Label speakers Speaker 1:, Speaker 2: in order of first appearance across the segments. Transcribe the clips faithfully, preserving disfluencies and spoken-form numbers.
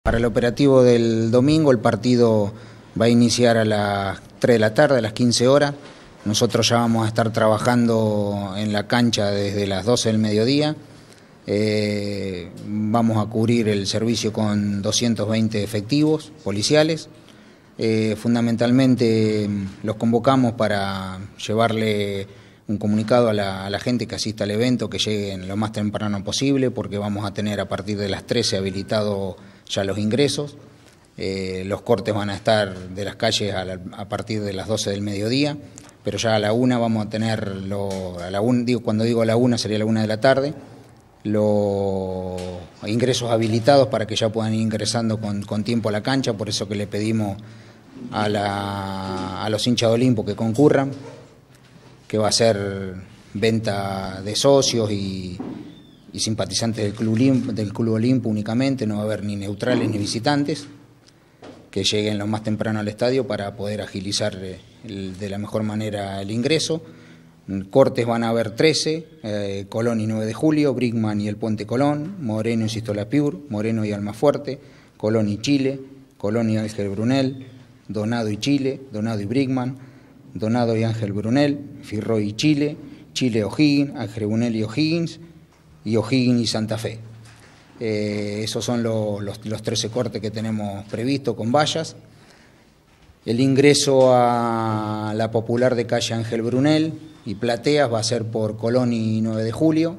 Speaker 1: Para el operativo del domingo el partido va a iniciar a las tres de la tarde, a las quince horas. Nosotros ya vamos a estar trabajando en la cancha desde las doce del mediodía. Eh, vamos a cubrir el servicio con doscientos veinte efectivos policiales. Eh, fundamentalmente los convocamos para llevarle un comunicado a la, a la gente que asista al evento, que lleguen lo más temprano posible, porque vamos a tener a partir de las trece habilitados ya los ingresos. Eh, los cortes van a estar de las calles a, la, a partir de las doce del mediodía, pero ya a la una vamos a tener, lo, a la un, digo, cuando digo a la una sería la una de la tarde, los ingresos habilitados para que ya puedan ir ingresando con, con tiempo a la cancha. Por eso que le pedimos a, la, a los hinchas de Olimpo que concurran, que va a ser venta de socios y, y simpatizantes del Club Olimpo, del Club Olimpo únicamente, no va a haber ni neutrales ni visitantes, que lleguen lo más temprano al estadio para poder agilizar el, de la mejor manera el ingreso. Cortes van a haber trece, eh, Colón y nueve de julio, Brickman y el Puente Colón, Moreno y Sistola Piur, Moreno y Almafuerte, Colón y Chile, Colón y Ángel Brunel, Donado y Chile, Donado y Brickman, Donado y Ángel Brunel, Firroy y Chile, Chile O'Higgins, Ángel Brunel y O'Higgins, y O'Higgins y Santa Fe. Eh, esos son lo, los, los trece cortes que tenemos previstos con vallas. El ingreso a la popular de calle Ángel Brunel y Plateas va a ser por Colón y nueve de julio,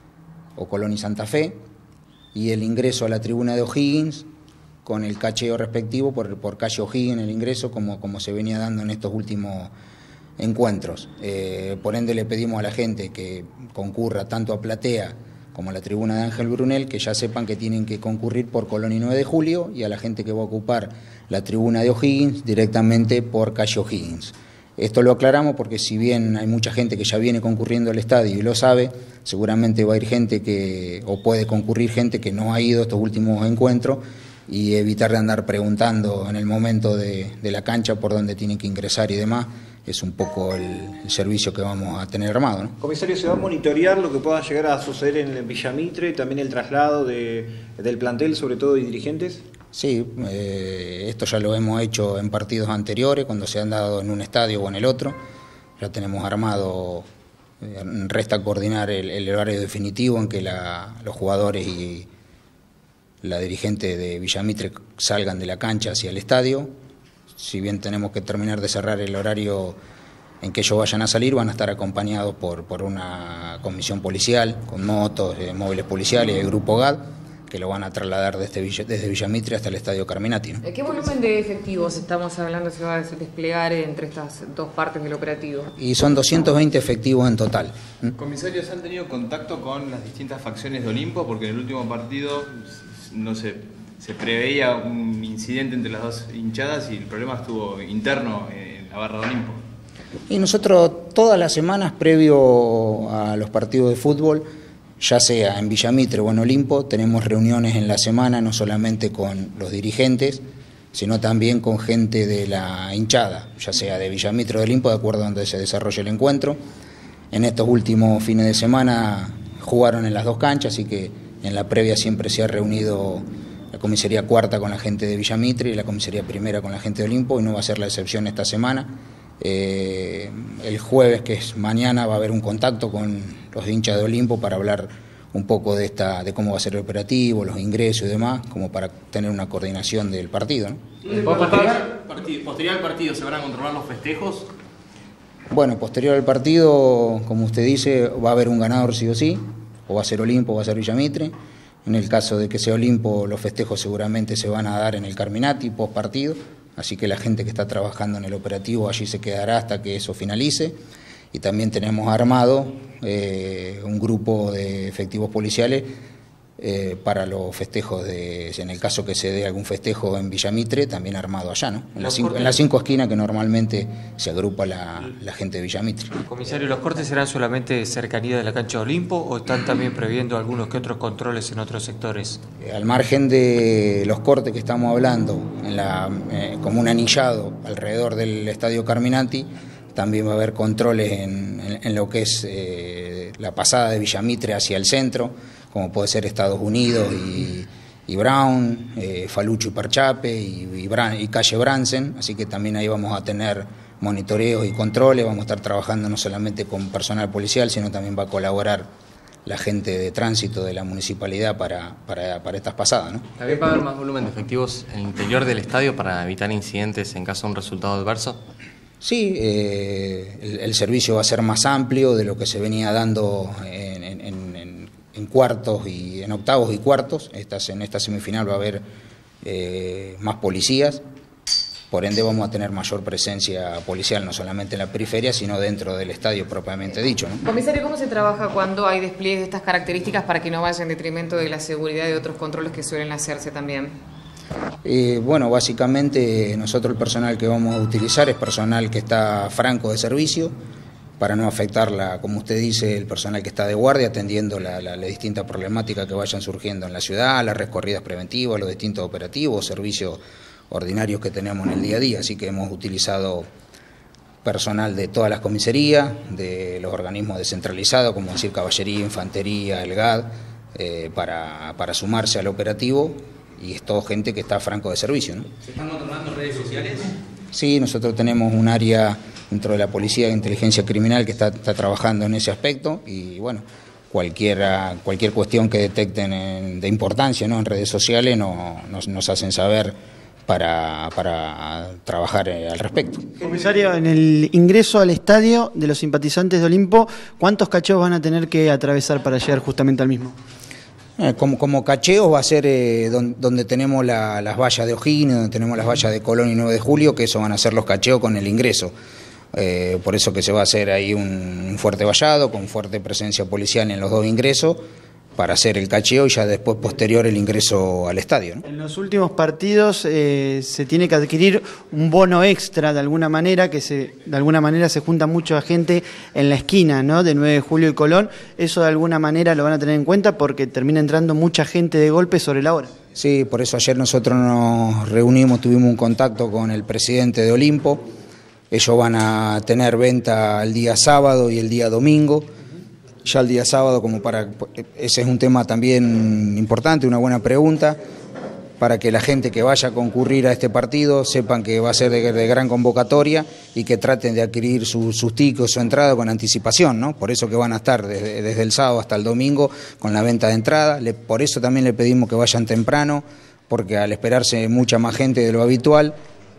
Speaker 1: o Colón y Santa Fe, y el ingreso a la tribuna de O'Higgins, con el cacheo respectivo por, por calle O'Higgins, el ingreso como, como se venía dando en estos últimos encuentros. Eh, por ende le pedimos a la gente que concurra tanto a Platea como a la tribuna de Ángel Brunel, que ya sepan que tienen que concurrir por Colón y nueve de julio, y a la gente que va a ocupar la tribuna de O'Higgins directamente por calle O'Higgins. Esto lo aclaramos porque si bien hay mucha gente que ya viene concurriendo al estadio y lo sabe, seguramente va a ir gente que, o puede concurrir gente que no ha ido a estos últimos encuentros, y evitar de andar preguntando en el momento de, de la cancha por dónde tienen que ingresar y demás. Es un poco el, el servicio que vamos a tener armado, ¿no?
Speaker 2: Comisario, ¿se va a monitorear lo que pueda llegar a suceder en el Villa Mitre, también el traslado de, del plantel, sobre todo, y dirigentes?
Speaker 1: Sí, eh, esto ya lo hemos hecho en partidos anteriores, cuando se han dado en un estadio o en el otro. Ya tenemos armado, eh, resta coordinar el, el horario definitivo en que la, los jugadores y la dirigente de Villa Mitre salgan de la cancha hacia el estadio. Si bien tenemos que terminar de cerrar el horario en que ellos vayan a salir, van a estar acompañados por, por una comisión policial, con motos, eh, móviles policiales y el grupo G A D, que lo van a trasladar desde Villa, desde Villa Mitre hasta el estadio Carminati, ¿no?
Speaker 3: ¿Qué volumen de efectivos estamos hablando se va a desplegar entre estas dos partes del operativo?
Speaker 1: Y son doscientos veinte efectivos en total. ¿Mm?
Speaker 4: Comisarios, ¿han tenido contacto con las distintas facciones de Olimpo? Porque en el último partido no sé, se preveía un incidente entre las dos hinchadas y el problema estuvo interno en la barra de Olimpo.
Speaker 1: Y nosotros todas las semanas previo a los partidos de fútbol, ya sea en Villa Mitre o en Olimpo, tenemos reuniones en la semana, no solamente con los dirigentes, sino también con gente de la hinchada, ya sea de Villa Mitre o de Olimpo, de acuerdo a donde se desarrolle el encuentro. En estos últimos fines de semana jugaron en las dos canchas, así que en la previa siempre se ha reunido la comisaría cuarta con la gente de Villa Mitre y la comisaría primera con la gente de Olimpo, y no va a ser la excepción esta semana. Eh, el jueves, que es mañana, va a haber un contacto con los hinchas de Olimpo para hablar un poco de esta, de cómo va a ser el operativo, los ingresos y demás, como para tener una coordinación del partido, ¿no?
Speaker 5: Posterior, posterior al partido, ¿se van a controlar los festejos?
Speaker 1: Bueno, posterior al partido, como usted dice, va a haber un ganador sí o sí, o va a ser Olimpo o va a ser Villa Mitre. En el caso de que sea Olimpo, los festejos seguramente se van a dar en el Carminati post partido, así que la gente que está trabajando en el operativo allí se quedará hasta que eso finalice. Y también tenemos armado eh, un grupo de efectivos policiales eh, para los festejos, de, en el caso que se dé algún festejo en Villa Mitre, también armado allá, ¿no? En, las cinco, en las cinco esquinas que normalmente se agrupa la, la gente de Villa Mitre.
Speaker 6: Comisario, ¿los cortes serán solamente cercanía de la cancha de Olimpo o están también previendo algunos que otros controles en otros sectores?
Speaker 1: Eh, al margen de los cortes que estamos hablando, en la, eh, como un anillado alrededor del estadio Carminati, también va a haber controles en, en, en lo que es eh, la pasada de Villa Mitre hacia el centro, como puede ser Estados Unidos y, y Brown, eh, Falucho y Parchape y, y, Bran, y calle Bransen, así que también ahí vamos a tener monitoreos y controles, vamos a estar trabajando no solamente con personal policial, sino también va a colaborar la gente de tránsito de la municipalidad para, para, para estas pasadas, ¿no?
Speaker 7: ¿También va a haber más volumen de efectivos en el interior del estadio para evitar incidentes en caso de un resultado adverso?
Speaker 1: Sí, eh, el, el servicio va a ser más amplio de lo que se venía dando en, en, en, en cuartos y en octavos y cuartos. Estas, en esta semifinal va a haber eh, más policías. Por ende vamos a tener mayor presencia policial, no solamente en la periferia, sino dentro del estadio propiamente dicho, ¿no?
Speaker 3: Comisario, ¿cómo se trabaja cuando hay despliegues de estas características para que no vaya en detrimento de la seguridad y de otros controles que suelen hacerse también?
Speaker 1: Eh, bueno, básicamente nosotros el personal que vamos a utilizar es personal que está franco de servicio, para no afectar, la, como usted dice, el personal que está de guardia, atendiendo la, la, la distintas problemáticas que vayan surgiendo en la ciudad, las recorridas preventivas, los distintos operativos, servicios ordinarios que tenemos en el día a día, así que hemos utilizado personal de todas las comisarías, de los organismos descentralizados, como decir Caballería, Infantería, el G A D, eh, para, para sumarse al operativo, y es todo gente que está franco de servicio, ¿no?
Speaker 5: ¿Se están controlando redes sociales?
Speaker 1: Sí, nosotros tenemos un área dentro de la Policía de Inteligencia Criminal que está, está trabajando en ese aspecto, y bueno, cualquiera, cualquier cuestión que detecten en, de importancia, ¿no?, en redes sociales no, nos, nos hacen saber Para, para trabajar al respecto.
Speaker 8: Comisario, en el ingreso al estadio de los simpatizantes de Olimpo, ¿cuántos cacheos van a tener que atravesar para llegar justamente al mismo?
Speaker 1: Eh, como, como cacheos va a ser eh, don, donde tenemos la, las vallas de O'Higgins, donde tenemos las vallas de Colón y nueve de Julio, que eso van a ser los cacheos con el ingreso. Eh, por eso que se va a hacer ahí un, un fuerte vallado, con fuerte presencia policial en los dos ingresos, para hacer el cacheo y ya después posterior el ingreso al estadio, ¿no?
Speaker 8: En los últimos partidos eh, se tiene que adquirir un bono extra de alguna manera, que se de alguna manera se junta mucha gente en la esquina, ¿no?, de nueve de Julio y Colón. Eso de alguna manera lo van a tener en cuenta porque termina entrando mucha gente de golpe sobre la hora.
Speaker 1: Sí, por eso ayer nosotros nos reunimos, tuvimos un contacto con el presidente de Olimpo. Ellos van a tener venta el día sábado y el día domingo. Ya el día sábado, como para, ese es un tema también importante, una buena pregunta, para que la gente que vaya a concurrir a este partido sepan que va a ser de, de gran convocatoria y que traten de adquirir su, sus tickets, su entrada con anticipación, ¿no? Por eso que van a estar desde, desde el sábado hasta el domingo con la venta de entrada. Le, por eso también le pedimos que vayan temprano, porque al esperarse mucha más gente de lo habitual,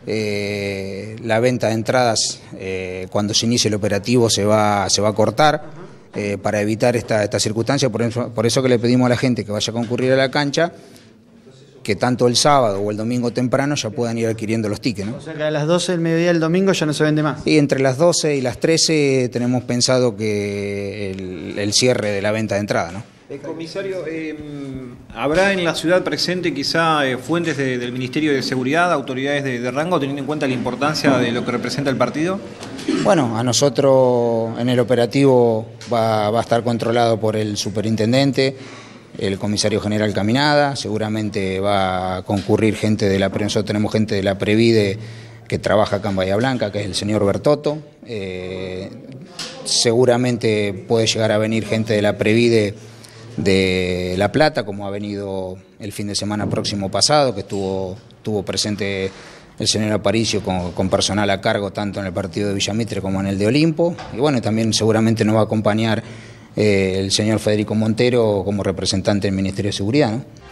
Speaker 1: eh, la venta de entradas eh, cuando se inicie el operativo se va, se va a cortar. Eh, para evitar esta, esta circunstancia, por eso, por eso que le pedimos a la gente que vaya a concurrir a la cancha, que tanto el sábado o el domingo temprano ya puedan ir adquiriendo los tickets, ¿no?
Speaker 8: O sea que a las doce del mediodía del domingo ya no se vende más.
Speaker 1: Y entre las doce y las trece tenemos pensado que el, el cierre de la venta de entrada, ¿no?
Speaker 2: Eh, comisario, eh, ¿habrá en la ciudad presente quizá eh, fuentes de, del Ministerio de Seguridad, autoridades de, de rango, teniendo en cuenta la importancia de lo que representa el partido?
Speaker 1: Bueno, a nosotros en el operativo va, va a estar controlado por el superintendente, el comisario general Caminada, seguramente va a concurrir gente de la, nosotros tenemos gente de la Previde que trabaja acá en Bahía Blanca, que es el señor Bertotto, eh, seguramente puede llegar a venir gente de la Previde de La Plata, como ha venido el fin de semana próximo pasado, que estuvo, estuvo presente el señor Aparicio con, con personal a cargo tanto en el partido de Villamitre como en el de Olimpo, y bueno, también seguramente nos va a acompañar eh, el señor Federico Montero como representante del Ministerio de Seguridad, ¿no?